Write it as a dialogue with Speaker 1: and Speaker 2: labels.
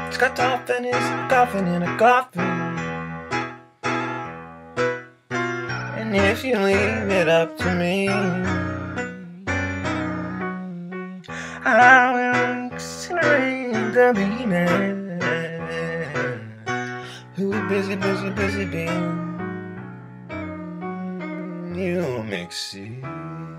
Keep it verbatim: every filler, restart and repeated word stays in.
Speaker 1: Scott Toppin is coughing in a coffin. And if you leave it up to me, I will incinerate the being who busy, busy, busy being. You make see.